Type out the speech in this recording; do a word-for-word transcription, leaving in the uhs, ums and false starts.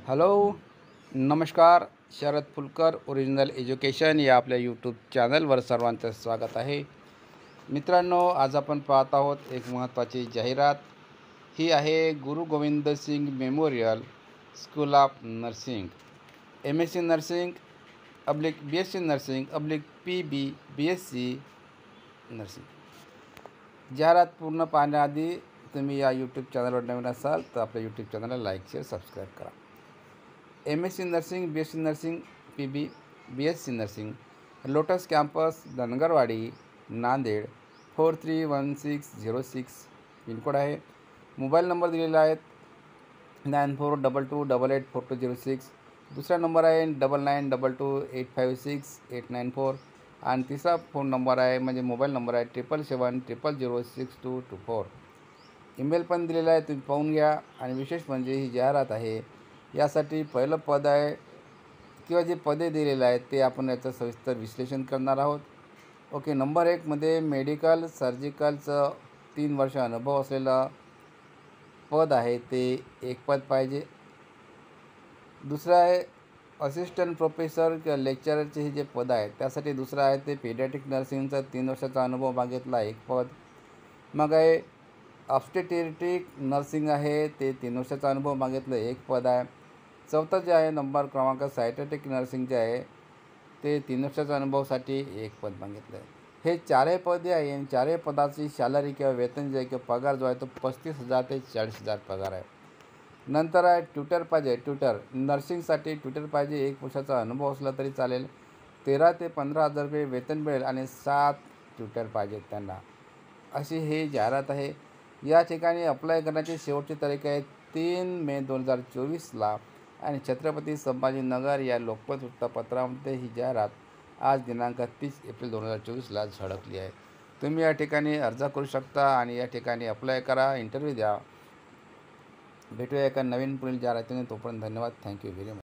Hello, नमस्कार. Sharad Phulkar original education या आपल्या यूट्यूब चॅनलवर सर्वांचं स्वागत आहे. मित्रांनो, आज आपण पाहत आहोत एक महत्त्वाची जाहिरात. ही आहे Guru Gobind Singh memorial school of nursing, M S C nursing अब्लिक बी एस सी नर्सिंग अब्लिक P B B S C nursing. जाहिरात पूर्ण पाहण्याआधी तुम्ही या यूट्यूब चॅनलवर नवीन असाल तर आपल्या यूट्यूब चॅनलला लाईक शेअर सबस्क्राईब करा. M S C nursing, B S C nursing, P B B S C nursing, lotus campus, Dhangarwadi, Nanded four three one six zero six pin code आहे. मोबाईल नंबर दिलेला आहे nine four double two double eight four two zero six. दुसरा number आहे double nine double two eight five six eight nine four. आणि तिसरा phone number आहे म्हणजे mobile number आहे triple seven triple zero six two two four. Email पण दिलेला आहे, तुम्ही पाहून घ्या. आणि विशेष म्हणजे ही जाहिरात आहे, यासाठी पहिलं पद आहे किंवा जे पदे दिलेले आहेत ते आपण याचं सविस्तर विश्लेषण करणार आहोत. ओके, नंबर एकमध्ये मेडिकल सर्जिकलचं तीन वर्ष अनुभव असलेलं पद आहे, ते एक पद पाहिजे. दुसरं आहे असिस्टंट प्रोफेसर किंवा लेक्चररचे हे जे पद आहे त्यासाठी दुसरं आहे ते पेडियाट्रिक नर्सिंगचा तीन वर्षाचा अनुभव मागितला, एक पद. मग आहे ऑब्स्टेट्रिक नर्सिंग आहे, ते तीन वर्षाचा अनुभव मागितलं, एक पद आहे. चौथं जे आहे नंबर क्रमांक सायट्रेटिक नर्सिंग जे आहे ते तीन वर्षाच्या अनुभवासाठी एक पद मागितलं आहे. हे चारही पदे आहे आणि चारही पदाची सॅलरी किंवा वेतन जे आहे किंवा पगार जो आहे तो पस्तीस हजार ते चाळीस हजार पगार आहे. नंतर आहे ट्युटर पाहिजे. ट्युटर नर्सिंगसाठी ट्युटर पाहिजे, एक वर्षाचा अनुभव असला तरी चालेल. तेरा ते पंधरा हजार रुपये वेतन मिळेल आणि सात ट्युटर पाहिजेत त्यांना, अशी ही जाहिरात आहे. या ठिकाणी अप्लाय करण्याची शेवटची तारीख आहे तीन मे दोन हजार चोवीसला आणि छत्रपती संभाजीनगर या लोकमत वृत्तपत्रामध्ये ही जाहिरात आज दिनांक तीस एप्रिल दोन हजार चोवीसला झळकली आहे. तुम्ही या ठिकाणी अर्ज करू शकता आणि या ठिकाणी अप्लाय करा, इंटरव्ह्यू द्या. भेटूया एका नवीन पुढील जाहिरातीने. तोपर्यंत धन्यवाद. Thank you very much.